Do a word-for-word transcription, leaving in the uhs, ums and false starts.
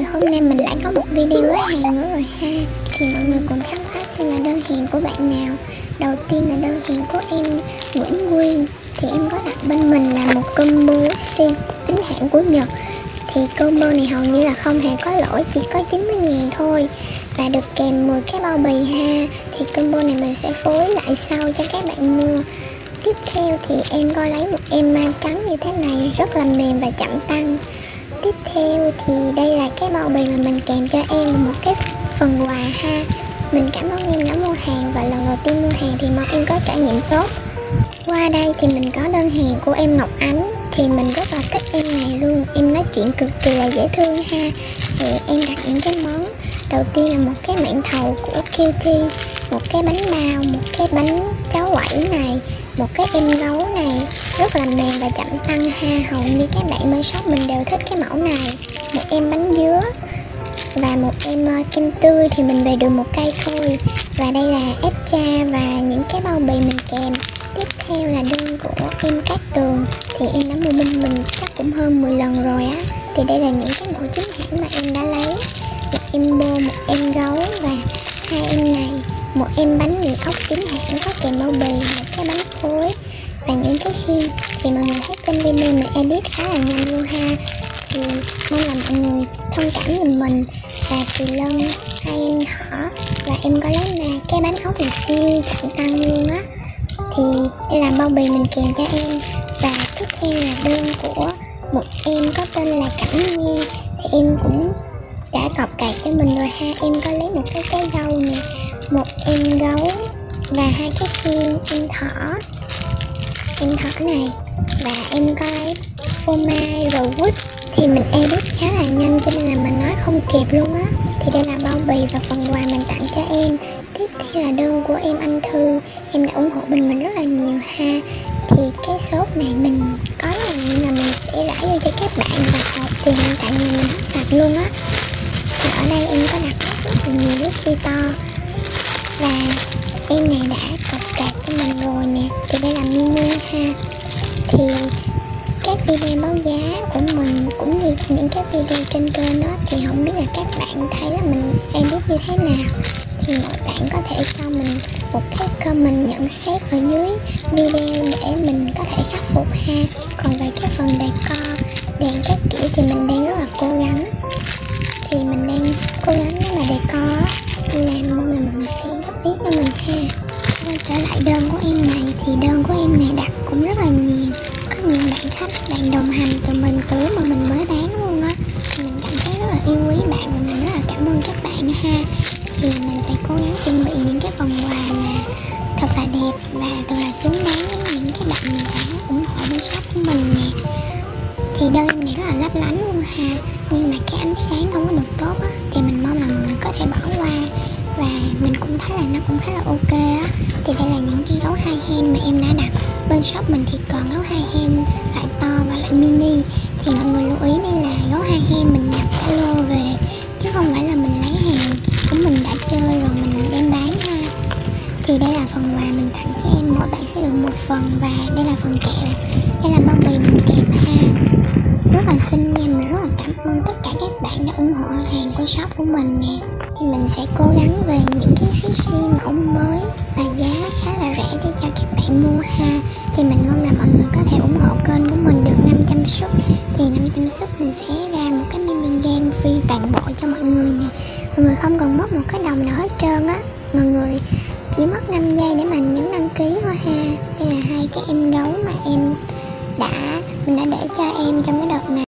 hôm nay mình lại có một video với hàng nữa rồi ha. Thì mọi người cùng khám phá xem là đơn hàng của bạn nào. Đầu tiên là đơn hàng của em Nguyễn Nguyên. Thì em có đặt bên mình là một combo xe chính hãng của Nhật. Thì combo này hầu như là không hề có lỗi, chỉ có chín mươi ngàn thôi. Và được kèm mười cái bao bì ha. Thì combo này mình sẽ phối lại sau cho các bạn mua. Tiếp theo thì em có lấy một em ma trắng như thế này, rất là mềm và chậm tăng. Tiếp theo thì đây là cái bao bì mà mình kèm cho em một cái phần quà ha. Mình cảm ơn em đã mua hàng và lần đầu tiên mua hàng thì mong em có trải nghiệm tốt. Qua đây thì mình có đơn hàng của em Ngọc Ánh. Thì mình rất là thích em này luôn, em nói chuyện cực kỳ là dễ thương ha. Thì em đặt những cái món, đầu tiên là một cái mãng thầu của Q T, một cái bánh bao, một cái bánh cháo quẩy này, một cái em gấu này, rất là mềm và chậm tăng ha. Hầu như các bạn bên shop mình đều thích cái mẫu này. Một em bánh dứa và một em uh, kem tươi thì mình về được một cây thôi. Và đây là ép cha và những cái bao bì mình kèm. Tiếp theo là đơn của em Cát Tường. Thì em đã mua bên mình chắc cũng hơn mười lần rồi á. Thì đây là những cái mẫu chính hãng mà em đã lấy. Một em bô, một em gấu và hai em này. Một em bánh mì ốc chính hãng có kèm bao bì, một cái bánh khối và những cái khiên. Thì mọi người thấy trên video mình edit khá là nhanh luôn ha. Thì mong là mọi người thông cảm giùm mình. Và Kỳ Lân, hai em thỏ và em có lấy là cái bánh ốc này siêu chậm tăng luôn á. Thì đây là bao bì mình kèm cho em. Và tiếp theo là đơn của một em có tên là Cẩm Nhi. Thì em cũng đã cọc cài cho mình rồi ha. Em có lấy một cái trái dâu nè, một em gấu và hai cái khiên em thỏ em thỏ này. Và em có lấy phô mai rồi quýt. Thì mình edit khá là nhanh cho nên là mình nói không kịp luôn á. Thì đây là bao bì và phần quà mình tặng cho em. Tiếp theo là đơn của em Anh Thư. Em đã ủng hộ mình mình rất là nhiều ha. Thì cái shop này mình có là nhưng mà mình sẽ rải vô cho các bạn và hộp thì hiện tại nhà mình hết sạch luôn á. Thì ở đây em có đặt rất là nhiều nước xì to. Và em này đã cọc cạc cho mình rồi nè. Thì đây là mini ha. Thì các video báo giá của mình cũng như những cái video trên kênh đó thì không biết là các bạn thấy là mình edit như thế nào. Thì mọi bạn có thể cho mình một cái comment nhận xét ở dưới video để mình có thể khắc phục ha. Còn về cái phần decor, đèn các kiểu thì mình đang rất là cố gắng. Thì mình đang cố gắng nếu mà decor làm mong là mình sẽ góp ý cho mình ha. Quay trở lại đơn của em này thì đơn của em này đặt cũng rất là nhiều. Có nhiều bạn khách, bạn đồng hành từ mình từ lúc mà mình mới bán luôn á. Thì mình cảm thấy rất là yêu quý bạn và mình rất là cảm ơn các bạn ha. Thì mình sẽ cố gắng chuẩn bị những cái phần quà mà thật là đẹp và thật là xứng đáng với những cái bạn đã ủng hộ bên shop của mình nè. Thì đơn em này rất là lấp lánh luôn ha. Nhưng mà cái ánh sáng không có được tốt á. Thì mình mong là mọi người có thể bỏ qua. Và mình cũng thấy là nó cũng khá là ok á. Thì đây là những cái gấu hai hen mà em đã đặt. Bên shop mình thì còn gấu hai hen loại to và loại mini. Thì mọi người lưu ý đây là gấu hai hen mình nhập cả lô về, chứ không phải là mình lấy hàng của mình đã chơi rồi mình đem bán ha. Thì đây là phần quà mình tặng cho em, mỗi bạn sẽ được một phần. Và đây là phần kẹo, đây là bao bì mình kèm ha. Rất là xinh nha, mình rất là cảm ơn tất cả các bạn đã ủng hộ hàng của shop của mình nè. Thì mình sẽ cố gắng về những cái sushi mẫu mới và giá khá là rẻ để cho các bạn mua ha. Thì mình mong là mọi người có thể ủng hộ kênh của mình được năm trăm sub. Thì năm trăm sub mình sẽ ra một cái mini game free toàn bộ cho mọi người nè. Mọi người không cần mất một cái đồng nào hết trơn á. Mọi người chỉ mất năm giây để mà nhấn đăng ký thôi ha. Đây là hai cái em gấu mà em đã mình đã để cho em trong cái đợt này.